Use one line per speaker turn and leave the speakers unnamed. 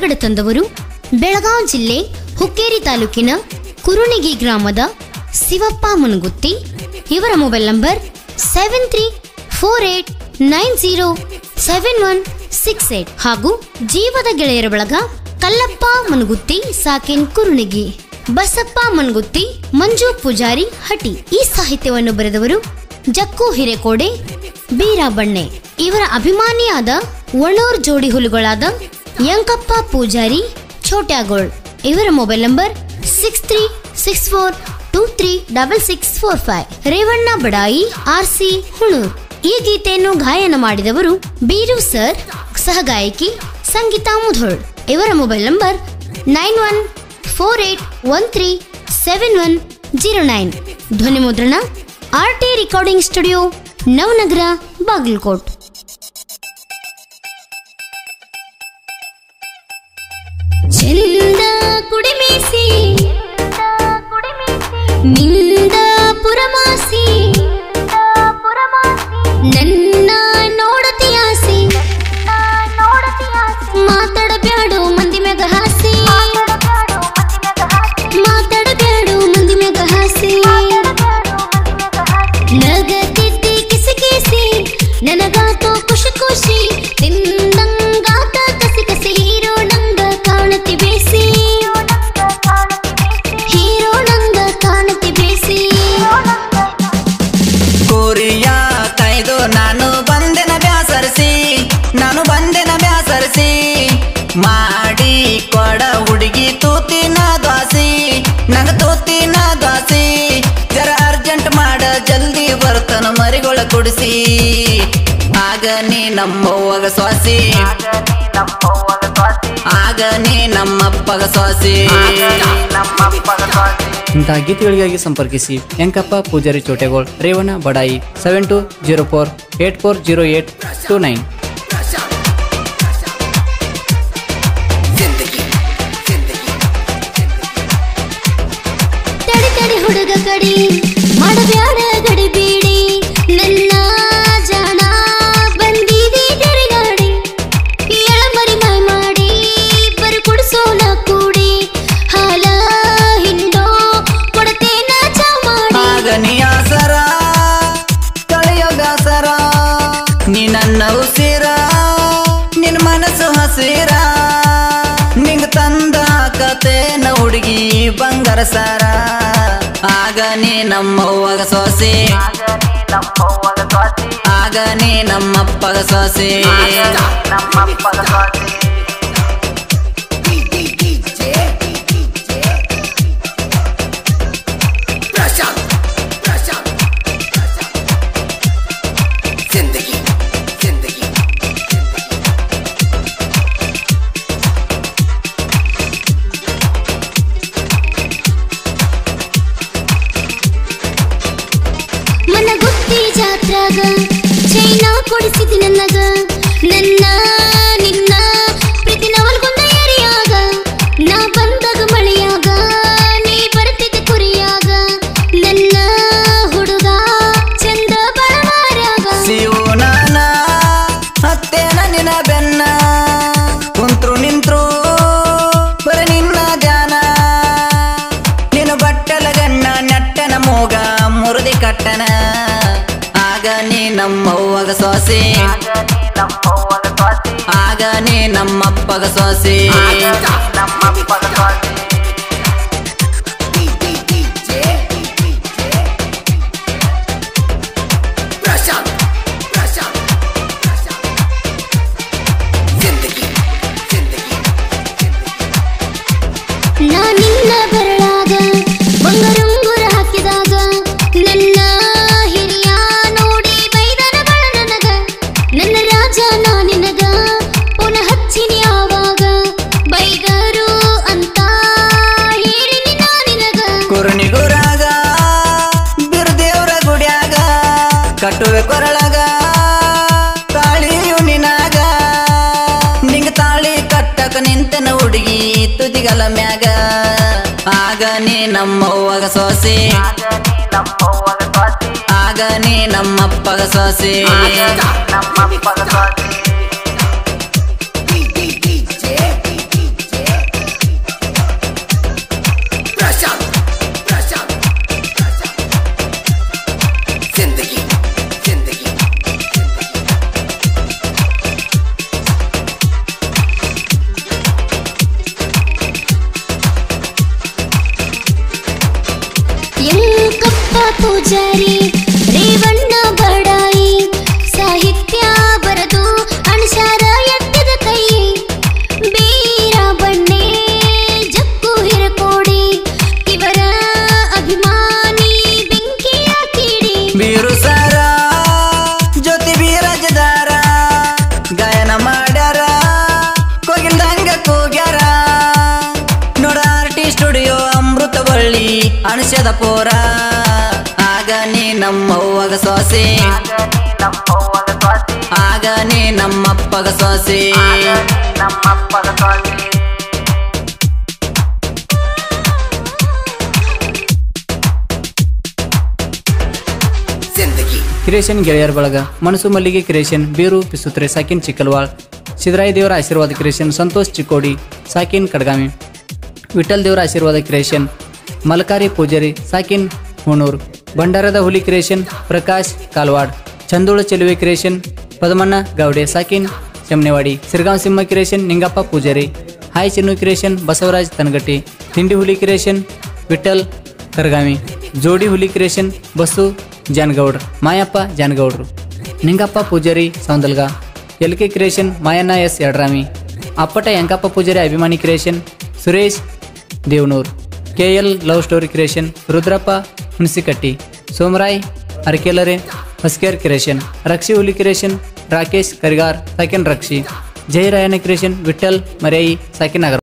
ಹೊರಗಡೆ ತಂದವರು ಬೆಳಗಾವಿ ಜಿಲ್ಲೆ ಹುಕ್ಕೇರಿ ತಾಲೂಕಿನ ಕುರುಣಿಗಿ ಗ್ರಾಮದ ಶಿವಪ್ಪ ಮುನಗುತ್ತಿ. ಇವರ ಮೊಬೈಲ್ ನಂಬರ್ 7348907168 ಹಾಗೂ ಜೀವದ ಗೆಳೆಯರ ಬಳಗ ಕಲ್ಲಪ್ಪ ಮುನಗುತ್ತಿ ಸಾಕಿನ್ ಕುರುಣಿಗಿ, ಬಸಪ್ಪ ಮುನಗುತ್ತಿ, ಮಂಜು ಪೂಜಾರಿ ಹಟಿ. ಈ ಸಾಹಿತ್ಯವನ್ನು ಬರೆದವರು ಜಕ್ಕು ಹಿರೇಕೋಡೆ, ಬೀರಾ ಬಣ್ಣೆ. ಇವರ ಅಭಿಮಾನಿಯಾದ ಒಣೂರ್ ಜೋಡಿ ಹುಲುಗಳಾದ ಯಂಕಪ್ಪ ಪೂಜಾರಿ, ಛೋಟ್ಯಾಗೋಳ್. ಇವರ mobile number 6364236645. Revanna Badai, RC Hunur. ಈ ಗೀತೆಯನ್ನು ಗಾಯನ ಮಾಡಿದವರು ಬೀರು ಸರ್, ಸಹಗಾಯಕಿ ಸಂಗೀತಾ ಮುಧೋಳ್. ಇವರ ಮೊಬೈಲ್ ನಂಬರ್ 9148137109. ಧ್ವನಿ ಮುದ್ರಣ RT recording studio, Navanagar, Bagalkot. ಚಂದ ಕುಡಿಮೇಸಿ ನಿಂದ ಪುರಮಾಸಿ, ನನ್ನ ನೋಡತಿಯಾಸಿ, ಮಾತಾಡಬ್ಯಾಡು ಮಂದಿ ಮ್ಯಾಗ ಹಾಸಿ, ಮಾತಾಡಬ್ಯಾಡು ಮಂದಿ ಮ್ಯಾಗ ಹಾಸಿ. ನಗತಿದ್ದಿ ಕಿಸಿ ಕಿಸಿ ನನಗಾತೋ ಖುಷಿ ಖುಷಿ, ತಿಂದಂಗಾತ ಕಸಿ ಕಸಿ, ಹೀರೋ ನಂಗ ಕಾಣತಿ ಬೇಸಿ, ಹೀರೋ ನಂಗ ಕಾಣತಿ ಬೇಸಿ.
ಕೋರಿಯಾ ಕೈದು ನಾನು ಬಂದೆನ ಬ್ಯಾಸರಿಸಿ, ನಾನು ಬಂದೆನ ಬ್ಯಾಸರಿಸಿ, ಮಾಡಿ ಕೊಡ ಹುಡುಗಿ ತೂತಿನ ದ್ವಾಸಿ, ನಂಗ ತೂತಿನ ದ್ವಾಸಿ. ಜರ ಅರ್ಜೆಂಟ್ ಮಾಡ ಜಲ್ದಿ ಬರ್ತನ ಮರಿಗೊಳ ಕುಡಿಸಿ, ಆಗ ನೀ ನಮ್ಮವ್ವಗ ಸ್ವಾಸಿ, ಆಗ ನೀ ನಮ್ಮಪ್ಪಗ ಸ್ವಾಸಿ.
ಇಂತಹ ಗೀತೆಗಳಿಗಾಗಿ ಸಂಪರ್ಕಿಸಿ ಯಂಕಪ್ಪ ಪೂಜಾರಿ ಚೋಟೆಗೋಳ್, ರೇವಣ್ಣ ಬಡಾಯಿ 7204840829.
ತಡಿ ತಡಿ ಹುಡುಗ ಕಡಿ ಮಾಡಬ್ಯಾಡ ಗಡಿ ಬೀಡಿ, ನನ್ನ ಜಾಣ ಬಂದಿದಿ ಗಡಿಗಾಡಿ, ಎಳಮರಿ ಮೈ ಮಾಡಿ ಬರು ಕುಡಿಸೋಣ ಕೂಡಿ, ಹಾಲ ಹಿಂಡೋ ಕೊಡತೇನ ಚಾ ಮಾಡಿ.
ಆಗ ನೀ ಆಸರ ತಳೆಯೋ ಬ್ಯಾಸರ, ನೀ ನನ್ನ ಉಸಿರ, ನಿನ್ನ ಮನಸ್ಸು ಹಸಿರ, ನಿಂಗ ತಂದ ಕತೇನ ಹುಡುಗಿ ಬಂಗಾರ ಸಾರ. ಆಗ ನೀ ನಮ್ಮವ್ವಗ ಸೋಸಿ, ಆಗ ನೀ ನಮ್ಮಪ್ಪಗ ಸೋಸಿ.
ಮನಗುತ್ತಿ ಜಾತ್ರಾಗ ಚೈನಾ ಕೊಡಿಸಿದಿ ನನಗ, ನನ್ನ ನಿನ್ನ ಪ್ರೀತಿ ನವಲ್ಗೊಂದ ಏರಿಯಾಗ, ನಾ ಬಂದಾಗ ಮಳೆಯಾಗ ನೀ ಬರ್ತಿದ್ದ ಕುರಿಯಾಗ, ನನ್ನ ಹುಡುಗ ಚಂದ ಬಳವಾರಾಗ.
ಶಿವನಾನ ಹತ್ತೇನ ನಿನ ಬೆನ್ನ, ಕುಂತ್ರು ನಿಂತ್ರು ಬರ ನಿನ್ನ ಧ್ಯಾನ, ನಿನ್ನ ಬಟ್ಟಲ ಗಣ್ಣ ನೆಟ್ಟನ ಮೂಗ ಮುರಿದಿ ಕಟ್ಟನ. ಆಗ ನೀ ನಮ್ಮವ್ವಗ ಸೋಸಿ, ಆಗ ನೀ ನಮ್ಮಪ್ಪಗ ಸೋಸಿ.
ನಾ ನಿನ್ನ ಬರಳಾಗ ಬಂಗಾರುಂಗುರ ಹಾಕಿದಾಗ, ನನ್ನ ಹಿರಿಯ ನೋಡಿ ಬೈದನ ಬಳ ನನಗ, ನನ್ನ ರಾಜ ನಾ ನಿನಗ ಪುನಃ ಹಚ್ಚಿನಿ ಆವಾಗ, ಬೈದರು ಅಂತ ಹೇಳಿನಿ ನಾ ನಿನಗ.
ಕುರುಣಿಗುರಾಗ ಬಿರುದೇವ್ರ ಗುಡ್ಯಾಗ, ಕಟ್ಟುವೆ ಕೊರಳಗ ತಾಳಿಯು ನಿನಾಗ, ನಿಂಗ ತಾಳಿ ಕಟ್ಟಕ ನಿಂತನ ಹುಡುಗಿ ತುದಿಗಲ ಮ್ಯಾಗ. ಆಗ ನೀ ನಮ್ಮವ್ವಗ ಸೋಸಿ, ಆಗ ನೀ ನಮ್ಮಪ್ಪಗ ಸೋಸಿ.
ಪೂಜಾರಿ ರೇವಣ್ಣ ಬಡಾಯಿ ಸಾಹಿತ್ಯ ಬರೆದು ಅಣಸಾರ ಎತ್ತಿದ ಕೈ ಬೀರ ಬಂಡೆ ಜಕ್ಕು ಹಿರಕೋಡಿ ಇವರ ಅಭಿಮಾನಿ ಬೆಂಕಿಯ ಕಿಡಿ
ಬೀರು ಸಾರ ಜ್ಯೋತಿ ಬೀರಜದಾರ ಗಾಯನ ಮಾಡ್ಯಾರ ಕೋಗಿಲ್ದಂಗ ಕೂಗ್ಯಾರ ನೋಡ ಆರ್ಟಿ ಸ್ಟುಡಿಯೋ ಅಮೃತ ಬಳ್ಳಿ ಅಣಸ್ಯದ ಪೋರ ಆಗ ನೀ ನಮ್ಮವ್ವಗ ಸೊಸೆ ಆಗ ನೀ ನಮ್ಮಪ್ಪಗ ಸೊಸೆ
ಕ್ರಿಯೇಷನ್ ಗೆಳೆಯರ ಬಳಗ ಮನಸ್ಸು ಮಲ್ಲಿಗೆ ಕ್ರಿಯೇಷನ್ ಬೀರು ಪಿಸುತ್ರೆ ಸಾಕಿನ್ ಚಿಕ್ಕಲ್ವಾಳ್ ಸಿದ್ದರಾಯ ದೇವರ ಆಶೀರ್ವಾದ ಕ್ರಿಯೇಷನ್ ಸಂತೋಷ್ ಚಿಕ್ಕೋಡಿ ಸಾಕಿನ್ ಕಡ್ಗಾಮಿ ವಿಠಲ್ ದೇವರ ಆಶೀರ್ವಾದ ಕ್ರಿಯೇಷನ್ ಮಲಕಾರಿ ಪೂಜಾರಿ ಸಾಕಿನ್ ಹುಣೂರ್ ಭಂಡಾರದ ಹುಲಿ ಕ್ರಿಯೇಷನ್ ಪ್ರಕಾಶ್ ಕಾಲ್ವಾಡ್ ಚಂದೋಳ ಚೆಲುವೆ ಕ್ರಿಯೇಷನ್ ಪದಮಣ್ಣ ಗೌಡೆ ಸಾಕಿನ್ Chamnewadi Sirgaon Simha creation Ningappa Pujari hi Chinnu creation Basavaraj Tanagatti ತಿಂಡಿ ಹುಲಿ ಕ್ರಿಯೇಷನ್ ವಿಠಲ್ ಕರ್ಗಾಮಿ ಜೋಡಿ ಹುಲಿ creation Basu Jangoudra Mayappa Jangoudru Ningappa Pujari Soundalga LK creation Mayanna S Yadrami ಅಪ್ಪಟ ಯಂಕಪ್ಪ ಪೂಜಾರಿ ಅಭಿಮಾನಿ creation Suresh Devanur KL love story creation Rudrappa Hunasikatti Somaray Arkelare Hosker creation Rakshi ಹುಲಿ ಕ್ರಿಯೇಷನ್ ರಾಕೇಶ್ ಕರಿಗಾರ್ ಸಾಕಿನ್ ರಕ್ಷಿ ಜಯರಾಯನ ಕ್ರಿಯೇಷನ್ ವಿಠಲ್ ಮರೈ ಸಾಕಿನ್ ನಗರ